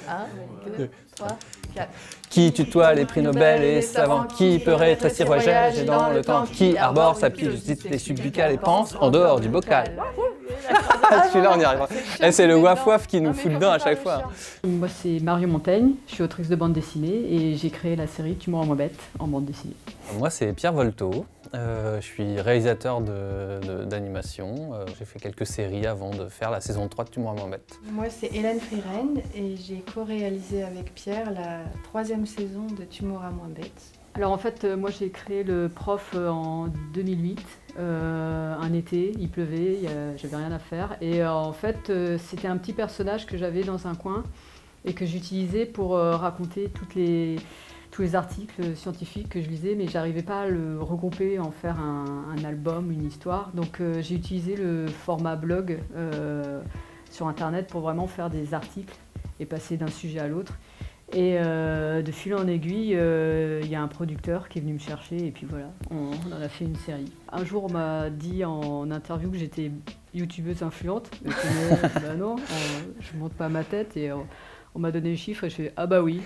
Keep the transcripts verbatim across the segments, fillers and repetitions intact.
un, deux, trois, quatre. Qui tutoie les prix Nobel et les savants, qui peut rétrécir voyage et dans le temps, qui arbore sa pilosité subbuccale et pense en dehors du bocal. Celui-là, on y arrivera. C'est le waf-waf qui nous fout dedans à chaque fois. Moi, c'est Marion Montaigne, je suis autrice de bande dessinée et j'ai créé la série Tumour à moins bête en bande dessinée. Moi, c'est Pierre Volto. Euh, je suis réalisateur d'animation. Euh, j'ai fait quelques séries avant de faire la saison trois de Tumour à moins bête. Moi, c'est Hélène Friren et j'ai co-réalisé avec Pierre la troisième saison de Tumour à moins bête. Alors en fait, moi j'ai créé le prof en deux mille huit, euh, un été, il pleuvait, j'avais rien à faire. Et euh, en fait, euh, c'était un petit personnage que j'avais dans un coin et que j'utilisais pour euh, raconter toutes les, tous les articles scientifiques que je lisais, mais j'arrivais pas à le regrouper, en faire un, un album, une histoire. Donc euh, j'ai utilisé le format blog euh, sur internet pour vraiment faire des articles et passer d'un sujet à l'autre. Et euh, de fil en aiguille, il euh, y a un producteur qui est venu me chercher et puis voilà, on, on en a fait une série. Un jour, on m'a dit en interview que j'étais youtubeuse influente. Et que, bah non, on, je monte pas ma tête et on, on m'a donné les chiffres et je fais ah bah oui,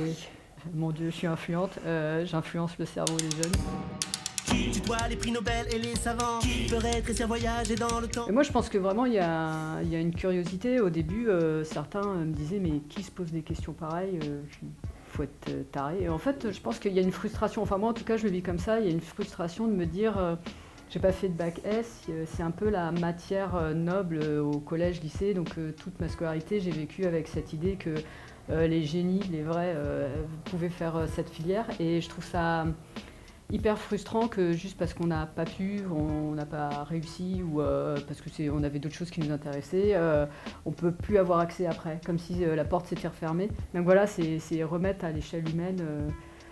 mon Dieu, je suis influente, euh, j'influence le cerveau des jeunes. Qui tutoie les prix Nobel et les savants, qui peut rétrécir voyager dans le temps. Et moi je pense que vraiment il y a, il y a une curiosité. Au début, euh, certains me disaient mais qui se pose des questions pareilles, euh, faut être taré. Et en fait je pense qu'il y a une frustration, enfin moi en tout cas je le vis comme ça, il y a une frustration de me dire euh, j'ai pas fait de bac S, c'est un peu la matière euh, noble euh, au collège, lycée, donc euh, toute ma scolarité j'ai vécu avec cette idée que euh, les génies, les vrais, euh, pouvaient faire euh, cette filière et je trouve ça hyper frustrant que juste parce qu'on n'a pas pu, on n'a pas réussi ou euh, parce que c'est, on avait d'autres choses qui nous intéressaient, euh, on ne peut plus avoir accès après, comme si euh, la porte s'était refermée. Donc voilà, c'est remettre à l'échelle humaine euh,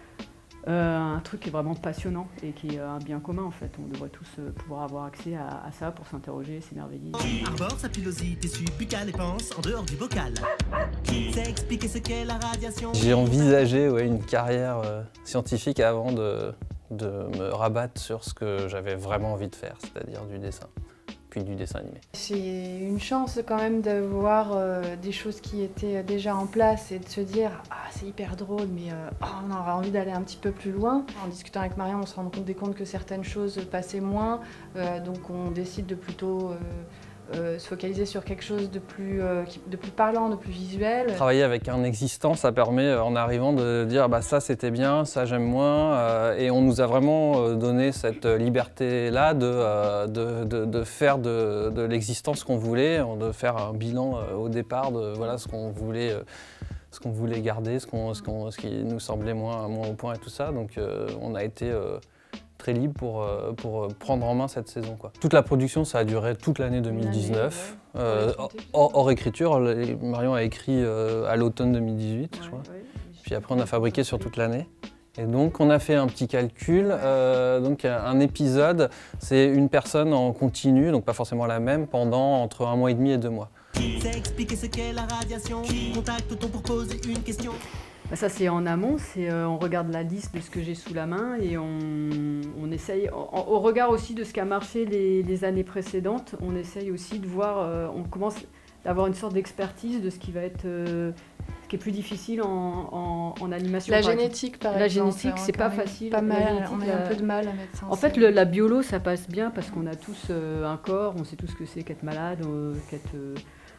euh, un truc qui est vraiment passionnant et qui est un bien commun en fait. On devrait tous euh, pouvoir avoir accès à, à ça pour s'interroger, s'émerveiller. Arbore sa pilosité subbuccale et pense en dehors du bocal. Qui sait expliquer ce qu'est la radiation? J'ai envisagé ouais, une carrière euh, scientifique avant de... de me rabattre sur ce que j'avais vraiment envie de faire, c'est-à-dire du dessin, puis du dessin animé. C'est une chance quand même de voir euh, des choses qui étaient déjà en place et de se dire « Ah, c'est hyper drôle, mais euh, oh, on aurait envie d'aller un petit peu plus loin ». En discutant avec Marion, on se rend compte, des comptes que certaines choses passaient moins, euh, donc on décide de plutôt... Euh, Euh, se focaliser sur quelque chose de plus, euh, de plus parlant, de plus visuel. Travailler avec un existant, ça permet en arrivant de dire bah, ça c'était bien, ça j'aime moins, euh, et on nous a vraiment donné cette liberté-là de, euh, de, de, de faire de, de l'existence ce qu'on voulait, de faire un bilan euh, au départ de voilà, ce qu'on voulait, euh, ce qu'on voulait garder, ce, qu'on, ce, qu'on, ce qui nous semblait moins, moins au point et tout ça. Donc euh, on a été euh, très libre pour, pour prendre en main cette saison, quoi. Toute la production, ça a duré toute l'année deux mille dix-neuf. Ouais. Euh, hors, hors écriture, Marion a écrit euh, à l'automne deux mille dix-huit, ouais, je crois. Ouais, puis après, on a fabriqué sur toute l'année. Et donc, on a fait un petit calcul. Euh, donc, un épisode, c'est une personne en continu, donc pas forcément la même, pendant entre un mois et demi et deux mois. C'est expliquer ce qu'est la radiation. Contacte-t-on pour poser une question? Ça c'est en amont, euh, on regarde la liste de ce que j'ai sous la main et on, on essaye, en, au regard aussi de ce qui a marché les, les années précédentes, on essaye aussi de voir, euh, on commence à avoir une sorte d'expertise de ce qui va être, euh, ce qui est plus difficile en, en, en animation. La génétique par la exemple. La génétique c'est pas facile. Pas mal, on a la... un peu de mal à mettre ça en En fait le, la biolo ça passe bien parce qu'on a tous euh, un corps, on sait tous ce que c'est qu'être malade, euh, qu'être... Euh,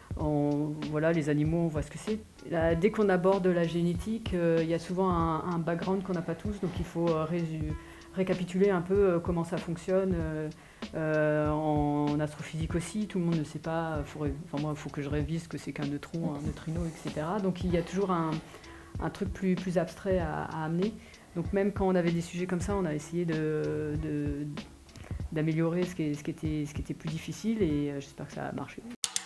On, voilà, les animaux, on voit ce que c'est. Dès qu'on aborde la génétique, il euh, y a souvent un, un background qu'on n'a pas tous, donc il faut euh, ré récapituler un peu euh, comment ça fonctionne. Euh, euh, en, en astrophysique aussi, tout le monde ne sait pas. Faut, enfin, moi, il faut que je révise ce que c'est qu'un neutron, un neutrino, et cetera. Donc il y a toujours un, un truc plus, plus abstrait à, à amener. Donc même quand on avait des sujets comme ça, on a essayé de, de, d'améliorer ce qui, ce, qui était, ce qui était plus difficile et euh, j'espère que ça a marché.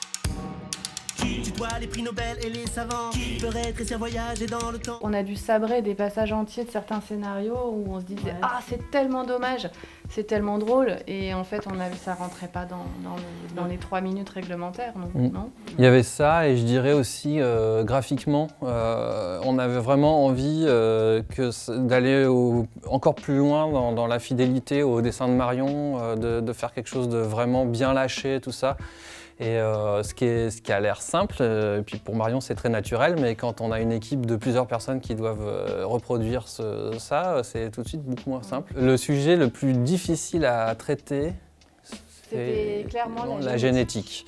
Qui tutoie les prix Nobel et les savants, qui peut rétrécir voyager dans le temps. On a dû sabrer des passages entiers de certains scénarios où on se disait ouais. Ah, c'est tellement dommage, c'est tellement drôle, et en fait on avait, ça rentrait pas dans, dans, le, dans les trois minutes réglementaires, donc, mmh. non Il y avait ça, et je dirais aussi euh, graphiquement, euh, on avait vraiment envie euh, d'aller encore plus loin dans, dans la fidélité au dessin de Marion, euh, de, de faire quelque chose de vraiment bien lâché, tout ça. Et euh, ce, qui est, ce qui a l'air simple, euh, et puis pour Marion c'est très naturel, mais quand on a une équipe de plusieurs personnes qui doivent euh, reproduire ce, ça, c'est tout de suite beaucoup moins simple. Le sujet le plus difficile à traiter, c'est clairement la, la génétique.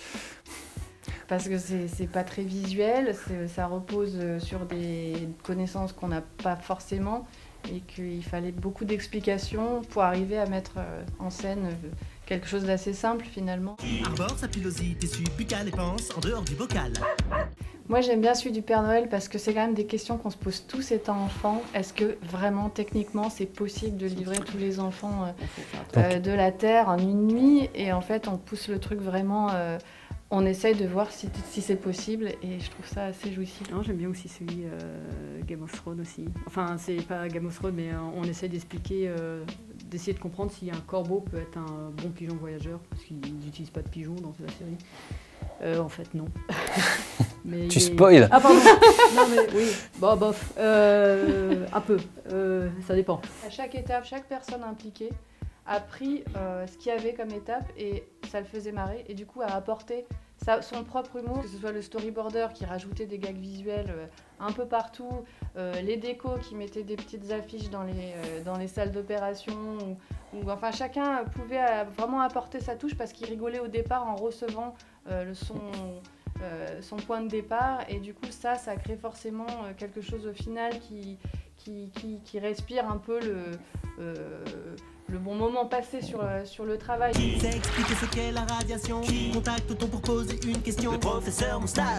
Parce que c'est pas très visuel, ça repose sur des connaissances qu'on n'a pas forcément et qu'il fallait beaucoup d'explications pour arriver à mettre en scène quelque chose d'assez simple finalement. Arbore sa pilosité subbuccale et pense en dehors du bocal. Moi j'aime bien celui du Père Noël parce que c'est quand même des questions qu'on se pose tous étant enfants. Est-ce que vraiment techniquement c'est possible de livrer tous les enfants euh, euh, de la Terre en une nuit? Et en fait on pousse le truc vraiment... Euh, on essaye de voir si, si c'est possible et je trouve ça assez jouissif. J'aime bien aussi celui euh, Game of Thrones aussi. Enfin, c'est pas Game of Thrones, mais euh, on essaye d'expliquer, euh, d'essayer de comprendre si un corbeau peut être un bon pigeon voyageur, parce qu'ils n'utilisent pas de pigeons dans la série. Euh, en fait, non. mais tu est... spoil. Ah pardon. Non mais oui, bon, bof. Euh, un peu, euh, ça dépend. À chaque étape, chaque personne impliquée a pris euh, ce qu'il y avait comme étape et ça le faisait marrer et du coup a apporté sa, son propre humour, que ce soit le storyboarder qui rajoutait des gags visuels euh, un peu partout, euh, les décos qui mettaient des petites affiches dans les, euh, dans les salles d'opération, ou, ou enfin chacun pouvait euh, vraiment apporter sa touche parce qu'il rigolait au départ en recevant euh, le son, euh, son point de départ et du coup ça, ça crée forcément euh, quelque chose au final qui, qui, qui, qui respire un peu le... Euh, le bon moment passé sur, euh, sur le travail. C'est expliquer ce qu'est la radiation. Contacte-t-on pour poser une question? Le professeur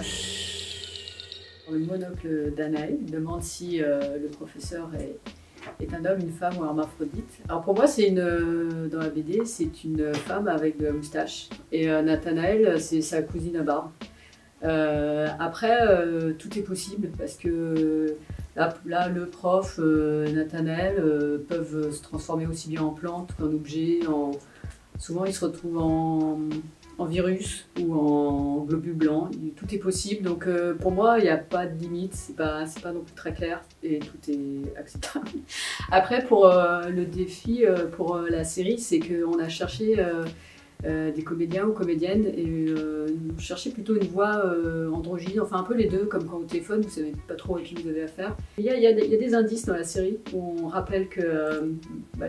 Moustache. Le monocle d'Anaël demande si euh, le professeur est, est un homme, une femme ou un hermaphrodite. Alors pour moi, c'est une dans la B D, c'est une femme avec de la moustache. Et euh, Nathanaël, c'est sa cousine à barbe. Euh, après, euh, tout est possible parce que là, là le prof, euh, Nathanaël, euh, peuvent se transformer aussi bien en plante qu'en objet. En... Souvent, ils se retrouvent en, en virus ou en globule blanc. Tout est possible. Donc, euh, pour moi, il n'y a pas de limite. C'est pas, c'est pas non plus très clair et tout est acceptable. Après, pour euh, le défi, euh, pour euh, la série, c'est qu'on a cherché. Euh, Euh, des comédiens ou comédiennes et euh, on cherchait plutôt une voix euh, androgyne, enfin un peu les deux, comme quand au téléphone, vous savez pas trop à qui vous avez affaire. Il y a, il y a, des, il y a des indices dans la série où on rappelle que euh, bah,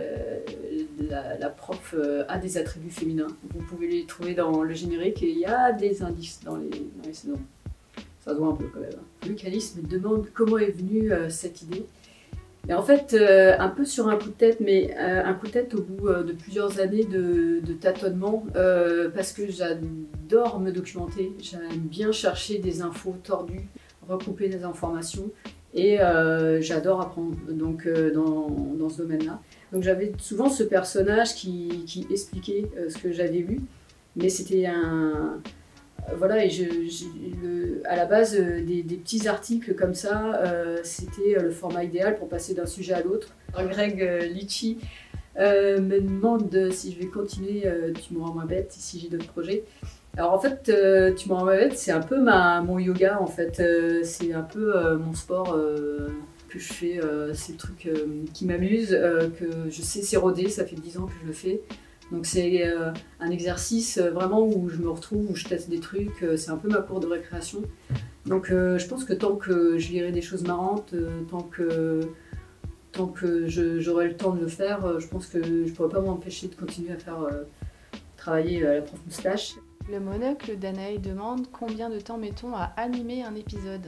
la, la prof euh, a des attributs féminins. Vous pouvez les trouver dans le générique et il y a des indices dans les, dans les saisons. Ça se voit un peu quand même. Luc Alice me demande comment est venue euh, cette idée. Et en fait, euh, un peu sur un coup de tête, mais euh, un coup de tête au bout euh, de plusieurs années de, de tâtonnement, euh, parce que j'adore me documenter, j'aime bien chercher des infos tordues, recouper des informations, et euh, j'adore apprendre donc, euh, dans, dans ce domaine-là. Donc j'avais souvent ce personnage qui, qui expliquait euh, ce que j'avais lu, mais c'était un... Voilà, et je, je, le, à la base, euh, des, des petits articles comme ça, euh, c'était le format idéal pour passer d'un sujet à l'autre. Greg euh, Litchi euh, me demande si je vais continuer euh, Tu me rends moins bête, si j'ai d'autres projets. Alors en fait, euh, Tu me rends moins bête, c'est un peu ma, mon yoga en fait. Euh, c'est un peu euh, mon sport euh, que je fais. Euh, c'est le truc euh, qui m'amuse, euh, que je sais s'éroder, ça fait dix ans que je le fais. Donc c'est euh, un exercice euh, vraiment où je me retrouve, où je teste des trucs, euh, c'est un peu ma cour de récréation. Donc euh, je pense que tant que je lirai des choses marrantes, euh, tant que, tant que je, j'aurai le temps de le faire, euh, je pense que je ne pourrai pas m'empêcher de continuer à faire euh, travailler euh, la prof Moustache. Le monocle d'Anaël demande combien de temps mettons à animer un épisode?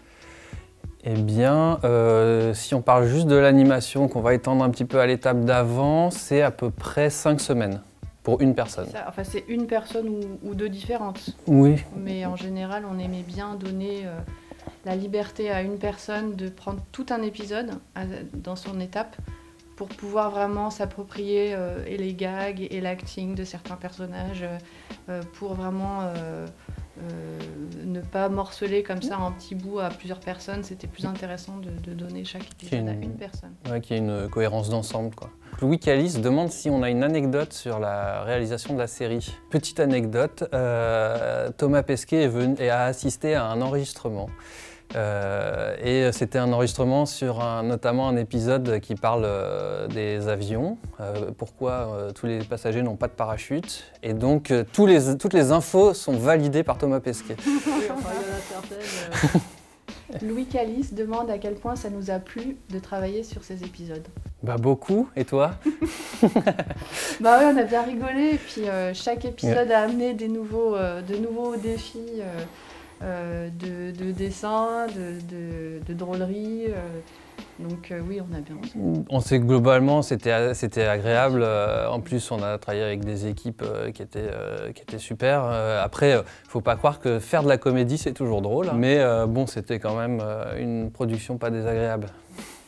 Eh bien, euh, si on parle juste de l'animation, qu'on va étendre un petit peu à l'étape d'avant, c'est à peu près cinq semaines pour une personne. Ça, enfin, c'est une personne ou, ou deux différentes. Oui. Mais en général, on aimait bien donner euh, la liberté à une personne de prendre tout un épisode à, dans son étape pour pouvoir vraiment s'approprier euh, et les gags et l'acting de certains personnages euh, pour vraiment... Euh, Euh, ne pas morceler comme ça en petits bouts à plusieurs personnes, c'était plus intéressant de, de donner chaque épisode une... à une personne. Ouais, qu'il y ait une cohérence d'ensemble, quoi. Louis Calice demande si on a une anecdote sur la réalisation de la série. Petite anecdote, euh, Thomas Pesquet est venu et a assisté à un enregistrement Euh, et c'était un enregistrement sur un, notamment un épisode qui parle euh, des avions, euh, pourquoi euh, tous les passagers n'ont pas de parachute. Et donc euh, tous les, toutes les infos sont validées par Thomas Pesquet. Oui, enfin, il y en a certaines. euh, Louis Calice demande à quel point ça nous a plu de travailler sur ces épisodes. Bah beaucoup, et toi? Bah oui, on a bien rigolé, et puis euh, chaque épisode a amené des nouveaux, euh, de nouveaux défis euh, euh, de, de dessin, de, de, de drôlerie. Euh, donc euh, oui, on a bien. On sait que globalement c'était c'était agréable. Euh, en plus, on a travaillé avec des équipes euh, qui étaient euh, qui étaient super. Euh, après, euh, faut pas croire que faire de la comédie c'est toujours drôle, mais euh, bon, c'était quand même euh, une production pas désagréable.